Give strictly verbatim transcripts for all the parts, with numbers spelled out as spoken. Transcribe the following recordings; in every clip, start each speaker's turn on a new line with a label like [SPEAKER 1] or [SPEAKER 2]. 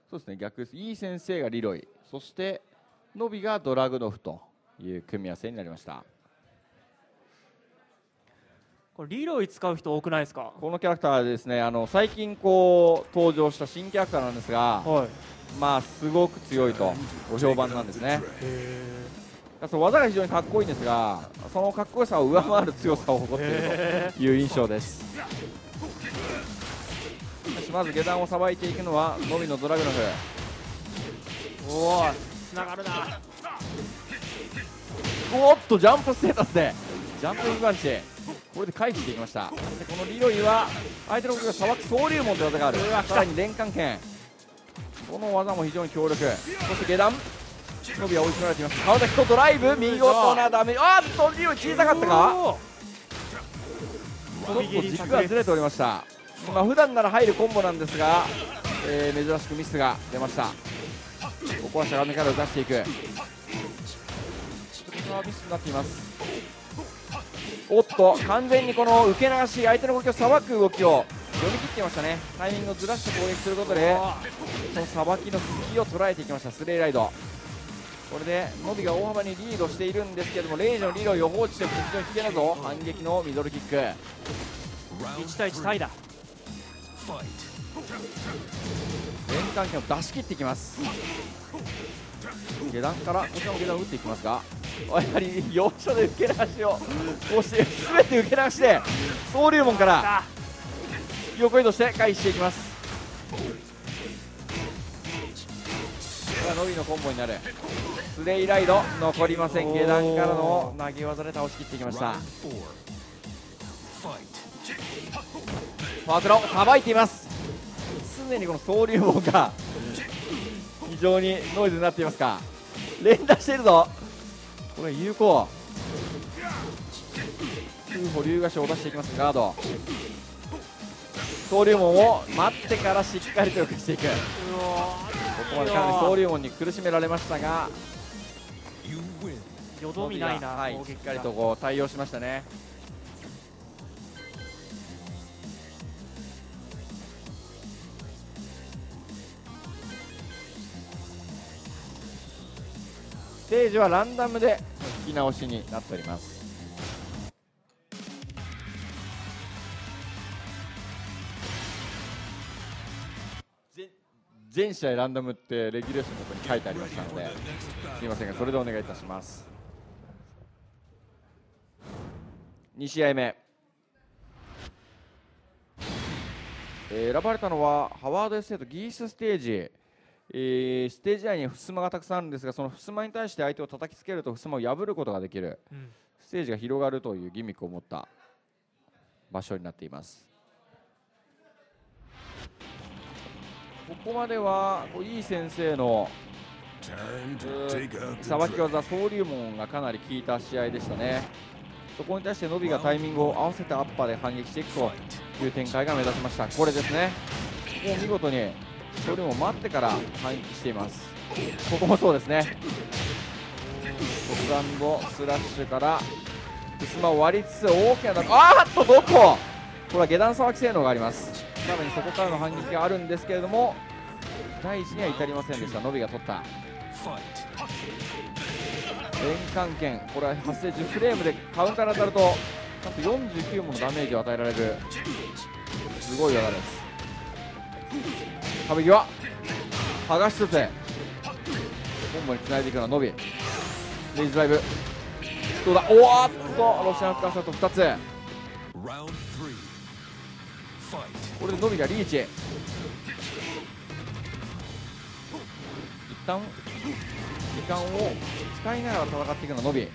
[SPEAKER 1] そうですね、逆です。いい先生がリロイ、そしてノビがドラグノフという組み合わせになりました。
[SPEAKER 2] これリロイ使う人多くないですか？
[SPEAKER 1] このキャラクターはですね、あの最近こう登場した新キャラクターなんですが、
[SPEAKER 2] はい、
[SPEAKER 1] まあすごく強いとご評判なんですね。その技が非常にかっこいいんですが、そのかっこよさを上回る強さを誇っているという印象です。まず下段をさばいていくのはノビのドラグノフ。
[SPEAKER 2] おお、つながるな。
[SPEAKER 1] おっとジャンプステータスでジャンプインパンチ、これで回避していきました。でこのリロイは相手の動きがさばく総流門という技がある。さらに連関剣、この技も非常に強力。そして下段ノビは追い詰められています。川崎とドライブ、見事なダメージ。あっとリロイ小さかったか、ちょっと軸がずれておりました。まあ普段なら入るコンボなんですが、えー、珍しくミスが出ました。ここはしゃがみから打たしていく。これはミスになっています。おっと完全にこの受け流し、相手の動きをさばく動きを読み切っていましたね。タイミングをずらして攻撃することでそのさばきの隙を捉えていきました。スレイライド、これでノビが大幅にリードしているんですけども、レイジのリロイを放置して非常に危険だぞ。反撃のミドルキック、
[SPEAKER 2] いち対いちタイだ。
[SPEAKER 1] 連関剣を出し切っていきます。下段からこちらも下段を打っていきますが、やはり要所で受け流しをこうして全て受け流して総流門から横移動して回避していきます。これはノビのコンボになる。スレイライド残りません。下段からの投げ技で倒し切っていきました。フォアクロさばいています。常にこの総流門が非常にノイズになっていますか。連打しているぞ。これ有効。空歩龍ヶ将を出していきます。ガード総流門を待ってからしっかりと浮かしていく。ここまでかなり総流門に苦しめられましたが、
[SPEAKER 2] よどみないな、
[SPEAKER 1] はい、しっかりとこう対応しましたね。ステージはランダムで引き直しになっております。全試合ランダムってレギュレーションのところに書いてありましたので、すみませんがそれでお願いいたします。に試合目、えー、選ばれたのはハワードエステートギースステージ。えー、ステージ内に襖がたくさんあるんですが、その襖に対して相手を叩きつけると襖を破ることができる、うん、ステージが広がるというギミックを持った場所になっています。ここまではいい先生のさばき技総流門がかなり効いた試合でしたね。そこに対してノビがタイミングを合わせてアッパーで反撃していくという展開が目立ちました。これですね、もう見事にそれも待ってから反撃しています。ここもそうですね、トップ&スラッシュから襖を割りつつ大きなダメージ、あーっとどこ、これは下段さばき性能があります。さらにそこからの反撃があるんですけれども第一には至りませんでした。ノビが取った連関剣、これは発生じゅうフレームでカウンターに当たるとなんとよんじゅうきゅうものダメージを与えられるすごい技です。壁際剥がしつつコンボにつないでいくのはノビ。レイズライブどうだ、おーっとロシアンフカーサとふたつ、これでノビがリーチ。一旦時間を使いながら戦っていくのはノビ。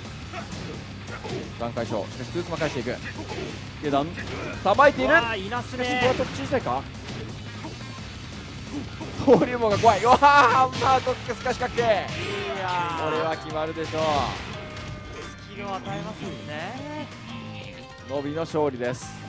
[SPEAKER 1] 段階勝、しかしツースマ返していく。下段さばいている。
[SPEAKER 2] いなすね。
[SPEAKER 1] しかしこれはちょっと小さいか。総流門が怖い。うわーハンマーコックスかしかけ、これは決まるでしょう。
[SPEAKER 2] スキルを与えますもんね。
[SPEAKER 1] ノビの勝利です。